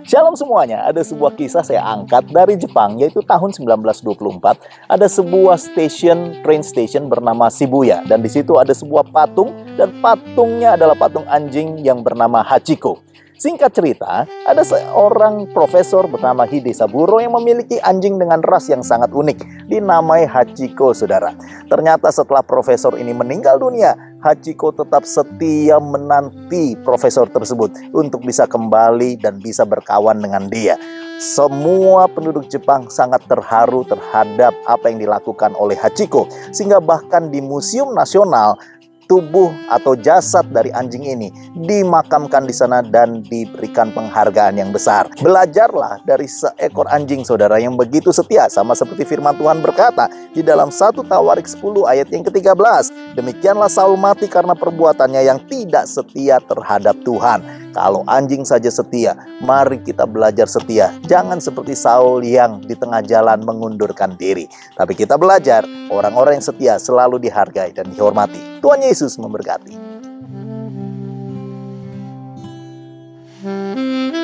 Shalom semuanya, ada sebuah kisah saya angkat dari Jepang, yaitu tahun 1924. Ada sebuah train station bernama Shibuya, dan di situ ada sebuah patung, dan patungnya adalah patung anjing yang bernama Hachiko. Singkat cerita, ada seorang profesor bernama Hide Saburo yang memiliki anjing dengan ras yang sangat unik, dinamai Hachiko, saudara. Ternyata setelah profesor ini meninggal dunia, Hachiko tetap setia menanti profesor tersebut untuk bisa kembali dan bisa berkawan dengan dia. Semua penduduk Jepang sangat terharu terhadap apa yang dilakukan oleh Hachiko, sehingga bahkan di Museum Nasional, tubuh atau jasad dari anjing ini dimakamkan di sana dan diberikan penghargaan yang besar. Belajarlah dari seekor anjing, saudara, yang begitu setia, sama seperti firman Tuhan berkata di dalam 1 Tawarik 10 ayat yang ke-13. Demikianlah Saul mati karena perbuatannya yang tidak setia terhadap Tuhan. Kalau anjing saja setia, mari kita belajar setia. Jangan seperti Saul yang di tengah jalan mengundurkan diri. Tapi kita belajar, orang-orang yang setia selalu dihargai dan dihormati. Tuhan Yesus memberkati.